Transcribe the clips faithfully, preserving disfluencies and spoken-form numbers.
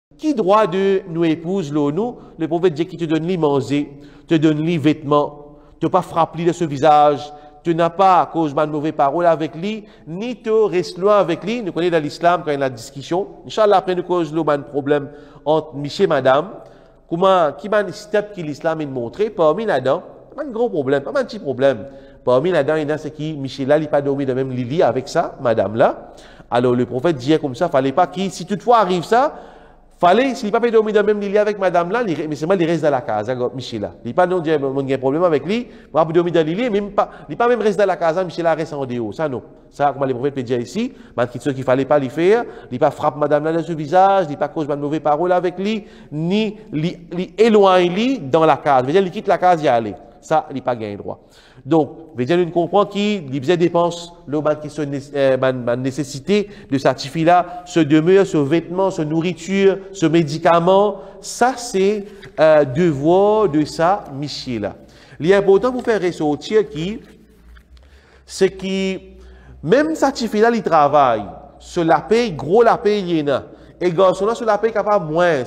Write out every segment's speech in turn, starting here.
Qui droit de nous épouse, là, nous? Le prophète dit qu'il te donne les manger, te donne les vêtements, te pas frapper de ce visage, tu n'as pas à cause de mauvaise parole avec lui, ni te reste loin avec lui. Nous connaissons dans l'islam quand il y a la discussion. Inch'Allah, après nous cause le problème entre monsieur et madame. Comment, qui m'a step qui l'islam a montré, parmi là-dedans, pas un gros problème, pas un petit problème. Parmi là-dedans, il y a ce qui, Michel là, il n'a pas dormi de même lit avec ça, madame là. Alors le prophète disait comme ça, fallait pas qu'il, si toutefois arrive ça, fallait, s'il n'a pas dormi de même lit avec madame là, mais c'est mal, il reste dans la case, hein, Michel là. Il n'a pas non, il y a un problème avec lui, il n'a pas dormi dans le lit, même pas, il n'a pas même reste dans la case, Michel là reste en dehors. Ça non. Ça, comme les prophètes dire ici, malgré ce qu'il ne fallait pas lui faire, il n'a pas frappé madame là dans ce visage, il n'a pas cause de mauvaise parole avec lui, ni il éloigne lui dans la case. C'est-à-dire, il quitte la case, il y aller. Ça, il n'a pas gagné droit. Donc, veut nous comprend qu'il faisait dépense, le ban qui se euh, nécessité de cette fille-là, ce demeure, ce vêtement, ce nourriture, ce médicament, ça c'est euh, devoir de ça, Michel-là. Il est important pour faire ressortir qui, c'est qui, même cette fille-là, il travaille, sur la paye, gros la paye, il y en a. Et garçon-là, sur la paye, capable moins.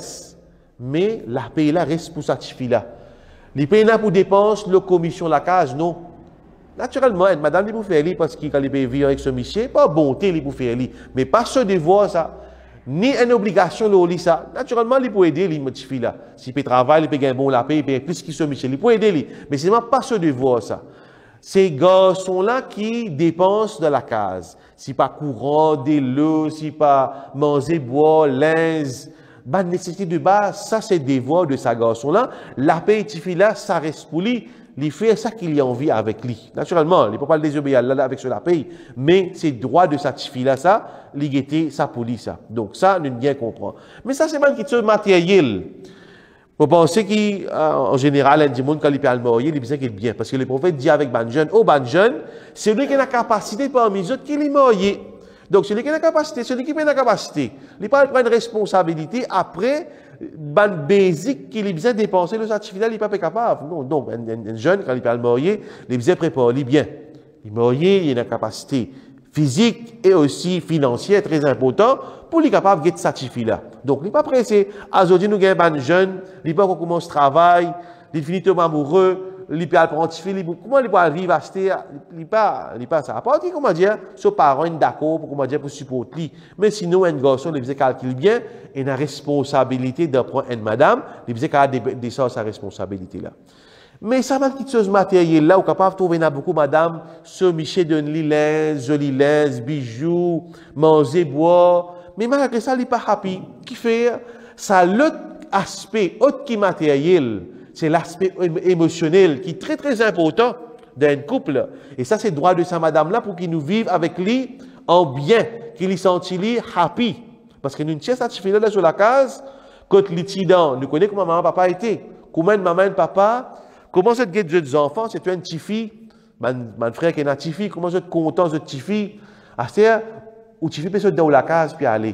Mais la paye-là reste pour cette fille-là. Les pays là pour dépenses, le commission la case, non. Naturellement, madame, il peut faire lui parce qu'il peut vivre avec ce monsieur, pas bonté, il peut faire lui. Mais pas ce devoir, ça. Ni une obligation, le ça. Naturellement, il peut aider les filles là. S'il peut travailler, il peut gagner bon la paix, il peut plus qu'il ce monsieur, il peut aider lui. Mais c'est pas ce devoir, ça. Ces garçons-là qui dépensent de la case. Si pas courant, des lots, si pas manger, boire, linge. Bah, nécessité de base, ça c'est devoir de sa garçon-là. La paix et là, ça reste pour lui. Il fait ça qu'il a envie avec lui. Naturellement, il ne peut pas le désobéir là avec ce la paix, mais c'est droit de sa fille-là, ça, l'égalité, ça pour lui, ça. Donc ça, nous bien comprendre. Mais ça, c'est pas une question matérielle. Vous pensez qu'en général, un monde, quand il peut le marier, il besoin qu'il est bien. Parce que le prophète dit avec ban jeune, oh ban jeune, c'est lui qui a la capacité parmi les autres qui est marié. Donc, celui qui a la capacité, celui qui a la capacité, il prend une responsabilité après, ban basique qu'il a besoin de dépenser le certificat, il n'est pas capable. Non, donc, un, un, un jeune, quand il parle marié, il a besoin de préparer bien. Il est marié, il a une capacité physique et aussi financière très importante pour lui capable de certifier là. Donc, il n'est pas pressé. Aujourd'hui, nous avons un jeune, il n'est pas encore commencé le travail, il finit tout amoureux, il peut apprendre, comment il peut vivre à acheter, il pas, il pas ça. À part comment dire, ses parents sont d'accord pour comment dire pour supporter. Mais sinon, un garçon, il faisait calcul bien, il a la responsabilité d'apprendre une madame, il faisait descendre sa responsabilité là. Mais ça va quelque chose de matériel là, où capable de trouver beaucoup madame, ce Michel de linge, joli linge, bijoux, manger, boire. Mais malgré ça, il n'est pas happy. Qui fait ça, l'autre aspect, autre qui matériel. C'est l'aspect émotionnel qui est très très important d'un couple. Et ça, c'est le droit de sa madame-là pour qu'il nous vive avec lui en bien, qu'il y sente lui happy. Parce que nous ne sommes pas là sur la case, quand l'étudiant, nous connaissons comment maman papa était, comment maman et papa, comment cette guette de enfants, c'est une petite fille, mon frère qui est une petite fille, comment vous êtes content de cette petite fille, c'est-à-dire, où tu fais peut dans la case puis aller.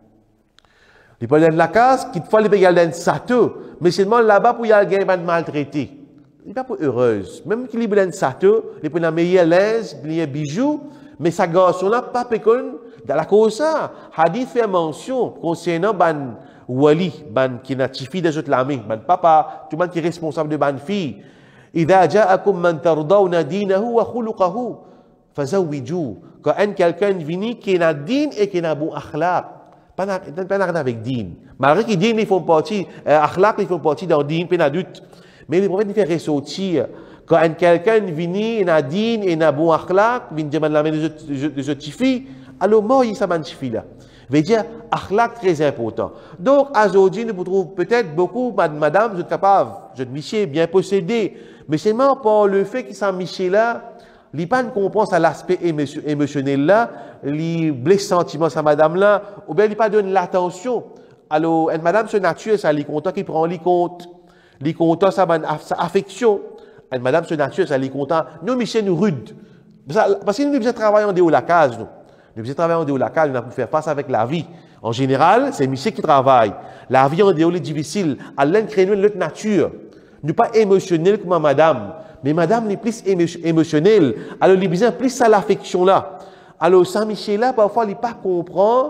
Il peut aller dans la case, qu'il faut aller dans le sato, mais seulement là-bas pour y aller gagner maltraité. Il n'est pas pour heureuse. Même qu'il est dans le sato, il peut avoir meilleur linge, meilleur bijoux, mais sa garçon-là, pas pécon, dans la cause ça, Hadith fait mention concernant ban wali, ban qui n'a pas de autres l'ami, ban papa, tout le monde qui est responsable de ban fille. إذا جاءكم من ترضون دينه وخلقه فزوجوه. Quand un quelqu'un vient qui a din et qui a bon akhlaq, pas rien avec din. Malgré que din ils font partie, akhlaq ils font partie d'un din, pas doute. Mais les prophètes ils font ressortir. Quand un quelqu'un vient, il a din et a bon akhlaq, vient demander la main de autres filles, alors moi il s'amène ces filles là. Veut dire akhlaq très important. Donc aujourd'hui nous trouvons peut-être beaucoup madame, vous êtes capable, je êtes monsieur bien possédé, mais seulement par le fait qu'il s'en miché là. Il pas comprend à l'aspect émotionnel là, il blesse sentiment à madame là, ou bien il pas donne l'attention. Alors, une madame se nature, ça lui content qui prend les compte, lui content sa, sa affection. Une madame se nature, ça lui content. Nous, Michel, nous rude. Parce que nous devons travailler en dehors de la case, nous. Nous devons travailler en dehors de la case, nous devons faire face avec la vie. En général, c'est Michel qui travaille. La vie en dehors est difficile. Elle crée notre nature. Nous pas émotionnel comme madame. Mais madame est plus émotionnelle. Alors, il a besoin plus à l'affection là. Alors, Saint-Michel là, parfois, il pas comprend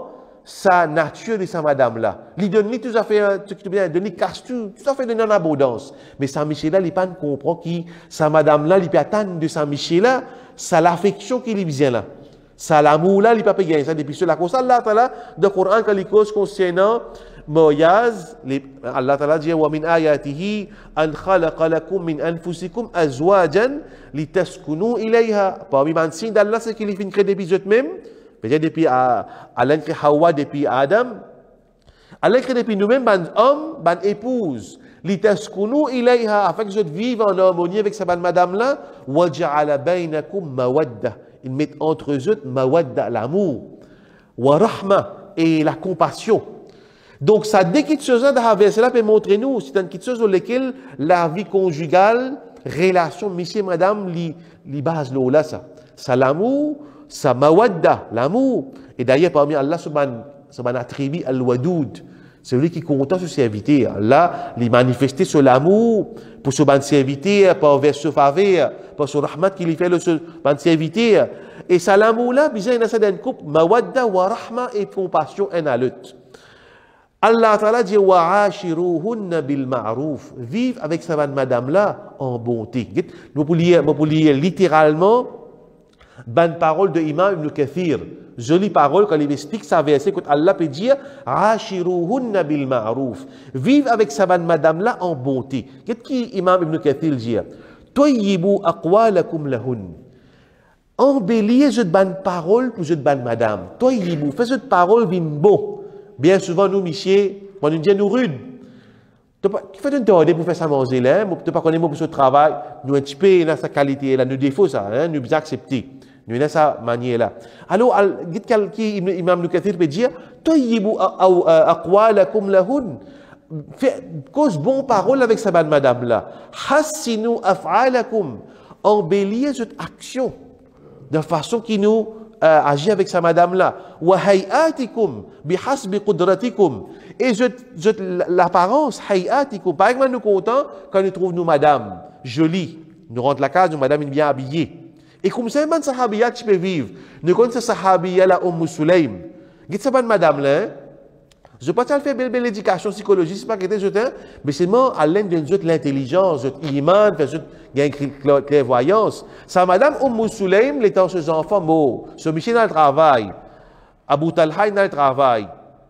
sa nature de sa madame-là. Il donne lui tout à fait, ce qui bien, donne casse tout, tout à fait donne en abondance. Mais sa Michel-là, il pas comprend qui, sa madame-là, il peut attendre de sa Michel-là, ça l'affection qu'il y vient là. Ça l'amour là, il peut pas gagner ça depuis cela. Comme ça, Allah Ta'ala, dans le Coran, quand il cause concernant Moïse, Allah Ta'ala dit, wa min ayatihi, an khalaqa lakum min anfusikum azwajan, litaskunu ilayha. Parmi les signes d'Allah, c'est qu'il fait créer depuis eux-mêmes. Peut-être depuis Allah crée Hawa depuis Adam. Allah crée depuis nous-mêmes, ban homme, ban épouse. Litaskunu ilayha, afin que je vive en harmonie avec sa madame-là. Wa ja'ala bainakum mawadda. Ils mettent entre eux mawadda, l'amour. Wa rahma, et la compassion. Donc, ça, dès qu'il se dans verset-là, peut montrer nous, c'est une chose sur laquelle la vie conjugale, relation, monsieur et madame, li, li base là, ça. Ça, l'amour, ça, mawadda, l'amour. Et d'ailleurs, parmi Allah, ce man attribue al-wadoud. C'est lui qui est content sur ses serviteurs. Allah, il manifesté sur l'amour pour ce ban serviteur, par vers ce faveur, par ce rahmat qu'il fait le ban serviteur. Et ça, l'amour-là, bizarre, il y a ça dans une couple, mawadda wa rahma et compassion un à l'autre. Allah Ta'ala dit wa ashiruhunna bil ma'ruf. Vive avec sa madame là en bonté. Nous pouvons lire, nous pouvons lire littéralement bonne parole de Imam Ibn Kathir. Jolie parole quand il explique ça verset quand Allah peut dire ashiruhunna bil ma'ruf. Vive avec sa madame là en bonté. Qu'est-ce que Imam Ibn Kathir dit? Tayyibu aqwalakum lahun. Embelliez cette bonne parole pour cette bonne madame. Tayyibu, faites cette parole vin beau. Bien souvent, nous, Michel, on nous dit nous rude. Qui fait une tordée pour faire ça manger là, tu pas connaître pour ce travail, nous un petit peu dans sa qualité là, nous défaut ça, hein, nous bien accepter. Nous dans sa manière là. Alors, qu'est-ce qui Imam Ibn Kathir peut dire? Tayyibu aqwalakum lahun. Cause bon parole avec sa bonne madame là. Hassinu af'alakum. Embelliez cette action de façon qui nous Euh, agir avec sa madame là. Wa hayatikum bihasbi qudratikum. Et je, je, l'apparence, hayatikum. Par exemple, nous contents quand nous trouvons nos madame jolie. Nous rentrons la case, nos madame est bien habillée. Et comme ça, man sahabiya tu peux vivre. Nous connaissons sahabiya la Umm Sulaym. Git sa bonne madame là. Hein? Je ne peux pas faire belle belle éducation psychologique, c'est pas que je mais c'est moi à l'aide de l'intelligence, de l'iman, de clairvoyance. Ça, madame Umm Sulaym, les temps ses enfants morts, ce Michel dans le travail, Abu Talha dans le travail,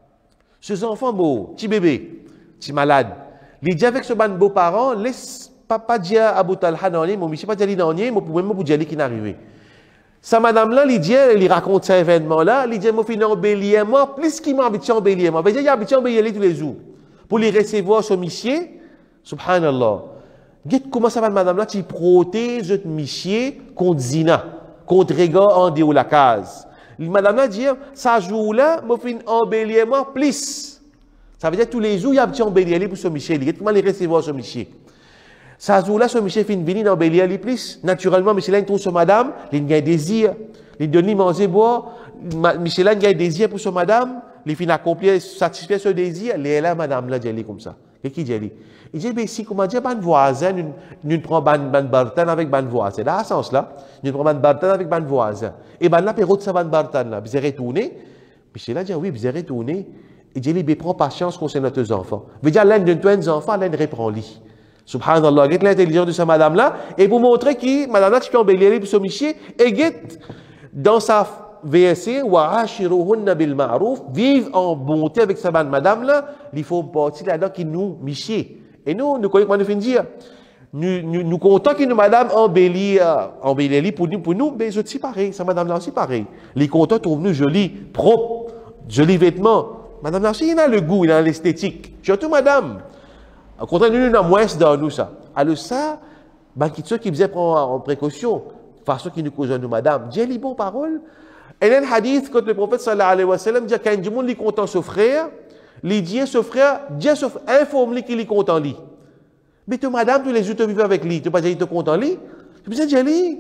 ses enfants morts, petit bébé, petit malade. Il dit avec ce ban beaux-parents, laisse papa dire Abu Talha dans les, mon Michel pas dire dans les, mais pour même pour dire qui n'est arrivé. Sa madame-là, il dit, elle raconte cet événement-là, il dit, moi, je embellir moi, plus qu'il m'a habitué à embellir moi. Il a habitué à embellir tous les jours. Pour les recevoir ce monsieur, subhanallah. Regarde comment ça va, madame-là, tu protèges ce monsieur contre zina, contre regard en dehors de la case. Madame-là dit, ça jour-là, moi, je embellir moi, plus. Ça veut dire, tous les jours, il a habitué à embellir pour ce monsieur. Regarde comment les recevoir ce monsieur. Ça jour-là, ce monsieur fin venir dans Bélier les plus. Naturellement, Michel trouve son madame, il a un désir. Il donne manger, boire. Michel a un désir pour son madame. Il fin accomplir, satisfaire ce désir. Elle est là, madame, là, dit comme ça. Qu'est-ce qu'il dit? Il dit, ben, si, comment dire, ban voisin, nous, nous prenons ban, ban bartan avec ban voisin. Dans ce sens-là, nous prenons ban bartan avec ban voisin. Et ban là, période ça ban bartan là. Vous avez retourné. Michel a dit, oui, vous avez retourné. Il dit, ben, prends patience concernant tes enfants. Vous dire, l'un de tes enfants, l'un reprend-lui. Subhanallah, get l'intelligence de sa madame-là, et pour montrer que madame-là, tu peux embellir pour ce monsieur, et get dans sa V S C, wa ashiruhunna bil ma'ruf, vive en bonté avec sa madame-là, il faut partir là-dedans qui nous, monsieur. Et nous, nous connaissons comment nous finissons dire. Nous, nous, nous comptons que nous, madame, embellit, embellit pour nous, pour nous, mais je suis pareil, sa madame-là aussi pareil. Les comptons trouvent-nous jolis, propres, jolis vêtements. Madame-là aussi, il a le goût, il a l'esthétique. Surtout madame. Au contraire, nous, nous avons moins dans nous ça. Alors ça, ben, ceux qui faisaient prendre en précaution, façon qui nous cause nous, madame. Dieu les bonnes paroles. Et un hadith, quand le prophète sallallahu alayhi wa sallam dit quand du monde est content ce frère, il dit ce frère, Dieu informe-lui qu'il est content lui. Mais toi, madame, tous les jours, tu vis avec lui. Tu ne peux pas dire qu'il est content lui. Tu peux dire lui.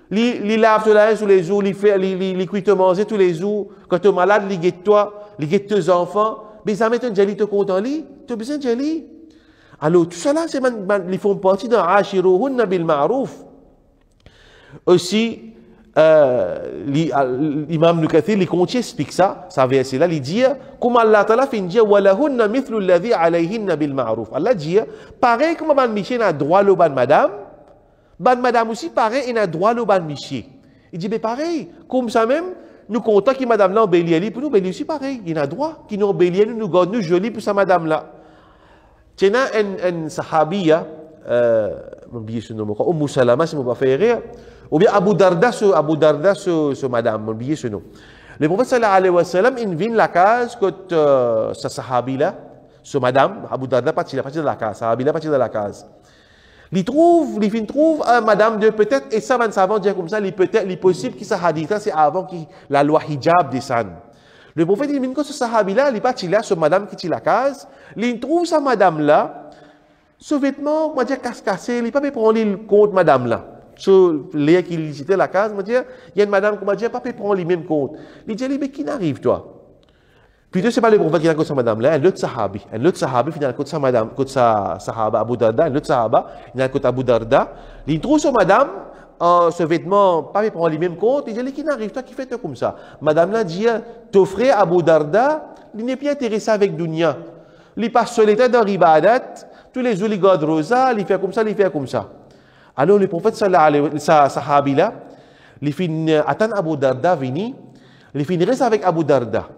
Il lave tout la tous les jours, il fait, il cuit te manger tous les jours. Quand tu es malade, il guette toi, il guette tes enfants. Mais ça met un jali te content lui. Tu as besoin de jali. Alors, tout ça là, c'est ils font partie d'un ashiruhunna bil ma'ruf. Aussi, euh, l'imam Nukathir, il continue explique ça, ça verset là, il dit, comme Allah Ta'ala fait dire, walahunna mithlu alladhi alayhinna bil ma'ruf. Allah dit, pareil comme ban miché n'a droit le ban madame, ban madame aussi pareil, il a droit le ban miché. Il dit, mais pareil, comme ça même, nous comptons que madame là obéit à lui, pour nous obéir aussi pareil, il a droit, qui nous obéit à nous, nous garde nous jolis pour sa madame là. Tiens, un, un sahabiya, euh, m'oublier ce nom, Umm Salama, si vous ne pas faire rire, ou bien Abu Darda, ce, Abu Darda, ce, ce madame, m'oublier ce nom. Le prophète sallallahu alayhi wa sallam, il vient la case que euh, ce sahabi là, ce madame, Abu Darda, parti de la case, sahabi là, parti de la case. Il trouve, il trouve euh, madame de peut-être, et ça, van savant dire comme ça, il peut-être, il est possible que ce hadith c'est avant que la loi hijab descende. Le prophète il dit que ce sahabi là, il est parti là, ce madame qui est la case, il trouve sa madame là, ce vêtement, on va dire casse-cassé, il n'est pas pu prendre le compte madame là. Sur les qui visitait la case, on va dire, il y a une madame qui m'a dit, pas pu prendre les mêmes comptes. Il dit, mais qui n'arrive toi? Plutôt, ce n'est pas le prophète qui a côté sa madame là, un autre sahabi. Un autre sahabi, il a côté sa madame, côté sa sahaba Abu Darda, un autre sahaba, il a côté Abu Darda. Il trouve sa madame, euh, ce vêtement, pas pu prendre les mêmes comptes. Il dit, qui n'arrive toi, qui fait comme ça? Madame là dit, ton frère Abu Darda, il n'est pas intéressé avec dunya. Il passe sur l'état d'un ribadat, tous les jours, il garde rosa, il fait comme ça, il fait comme ça. Alors, le prophète sallallahu alayhi wa sallam, sahabi là, il finit, attend Abu Darda vini, il finit reste avec Abu Darda.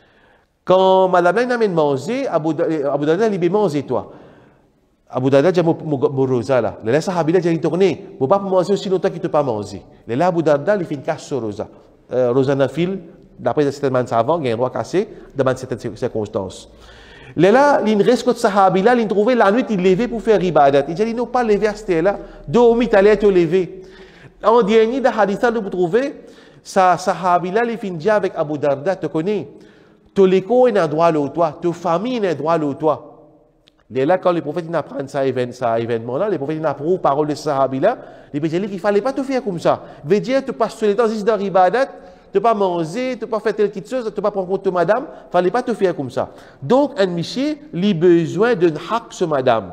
Quand madame là, il amène manger, Abu Darda, il dit, manger toi. Abu Darda dit, mon rosa là. Le sahabi là, il dit, tourner, ne pas manger aussi longtemps qu'il ne pas manger. Le là, Abu Darda, il finit casse sur rosa. Euh, rosa n'a fil, d'après certains savants, il y a un droit cassé, dans certaines circonstances. Là, il reste que sahabi là, il trouvait la nuit, il levait pour faire ibadat. Il dit, il n'a pas levé à ce là, dormi, il allait te lever. En dernier, dans le hadith, vous trouvez, sa sahabi là, il finit avec Abu Darda, tu connais, ton écho est un droit à toi, ta famille est un droit à toi. Et là, quand les prophètes apprennent ça, ça événement là, les prophètes apprennent parole de sahabi là, les prophètes disent qu'il ne fallait pas te faire comme ça. Veut dire, tu passes sur les temps, juste dans ibadat, tu ne pas manger, tu ne pas faire telle petite chose, tu ne pas prendre compte de madame, il ne fallait pas te faire comme ça. Donc, un miché, il a besoin d'un haq sur madame.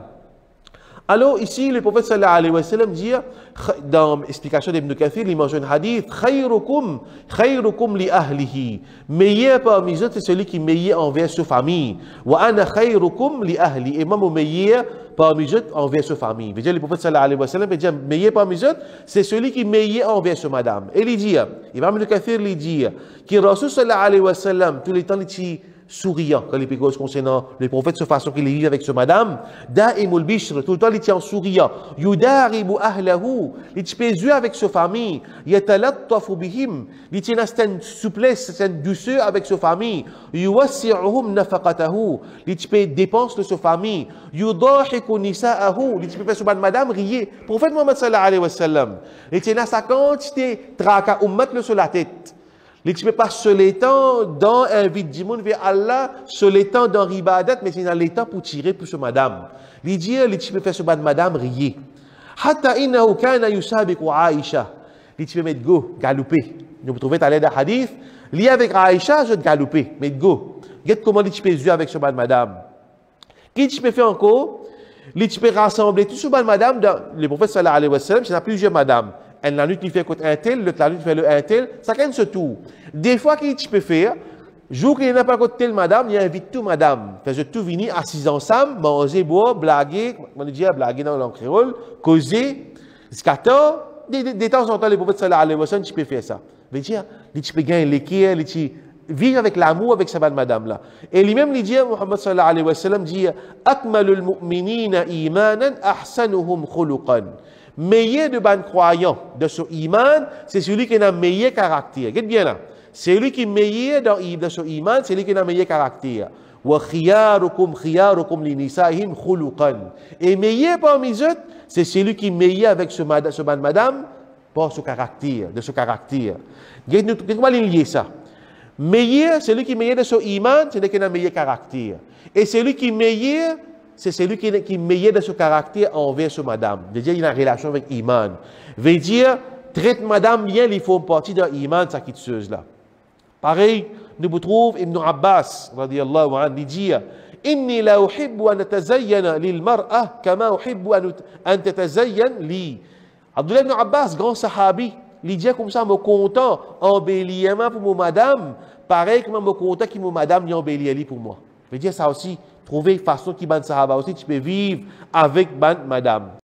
Alors, ici, le prophète sallallahu alayhi wa sallam dit, dans l'explication d'Ibn Kathir, il mentionne un hadith, khayrukum, khayrukum li ahlihi. Meilleur parmi eux, c'est celui qui est meilleur envers sa famille. Wa ana khayrukum li ahli. Et moi, mon meilleur parmi eux envers sa famille. Le prophète sallallahu alayhi wa sallam dit, meilleur parmi eux, c'est celui qui est meilleur envers sa madame. Et il dit, Ibn Kathir, il dit, que Rasul sallallahu alayhi wa sallam, tous les temps, il dit, souriant, quand les pécos concernant les prophètes, de façon qu'il vit avec ce madame, da'imul bishr, tout le temps il tient en souriant, yudaribu ahlahu, il tient avec sa famille, yatalattafu bihim, il tient une souplesse, une douceur avec sa famille, yuwassi'uhum nafaqatahu, il tient dépense de sa famille, yudahiku nisa'ahu, il tient faire madame rier, prophète Muhammad sallallahu alayhi wa sallam, il tient sa quantité, traka ummat le sur la tête. Il ne peut pas se l'étend dans un vide du monde vers Allah, se l'étend dans ribadat, mais c'est dans l'étang pour tirer pour ce madame. Il dit, il peut faire ce madame rier. Hatta innahu kana yusabiqu Aïcha. Il peut mettre go, galouper. Nous trouvons à l'aide d'un hadith, lié avec Aïcha, je vais galouper, mettre go. Regarde comment il peut jouer avec ce madame. Qu'est-ce qu'il peut faire encore? Il peut rassembler tout ce madame dans le prophète sallallahu alayhi wa sallam, il y a plusieurs madames. Elle la lutte qui fait contre un tel, l'autre la lutte fait le un tel, ça gagne ce tour. Des fois, qu'est-ce que tu peux faire? Jour qu'il n'y a pas contre tel madame, il invite tout madame. Fait tout venir assis ensemble, manger, boire, blaguer, on dit blaguer dans l'anglais créole, causer, scatter. De temps en temps, les prophètes sallallahu alayhi wa sallam, tu peux faire ça. Veut dire, tu peux gagner l'équerre, tu vivre avec l'amour avec sa madame là. Et lui-même, il dit, Muhammad sallallahu alayhi wa sallam dit, akmalul mu'minina imanan ahsanuhum khuluqan. Meilleur de ban croyant de son iman, c'est celui qui a un meilleur caractère. Regardez bien là. C'est celui qui est meilleur dans, dans son iman, c'est celui qui a un meilleur caractère. Wa khiyarukum khiyarukum li nisa'ihim khuluqan. Et meilleur parmi eux, c'est celui qui est meilleur avec ce ban madame par son caractère, de son caractère. Regardez comment il lié ça. Meilleur, celui qui est meilleur de son iman, c'est celui qui a un meilleur caractère. Et celui qui est meilleur, c'est celui qui est meilleur de son caractère envers ce madame. Veut dire, il a une relation avec Iman. Veut dire, traite madame bien, il faut partie de Iman, sa quitteuse là. Pareil, nous trouvons Ibn Abbas, radiyallahu anhu, il dit, Inni la uhibbu an tazayyana lil mar'a kama uhibbu an tatazayyan li. Abdullah ibn Abbas, grand sahabi, Il dit comme ça, je suis content, embellir pour mon madame, pareil que je suis content que mon madame y embellit pour moi. Je veux dire ça aussi, trouver une façon qui ban sahaba aussi, tu peux vivre avec ban madame.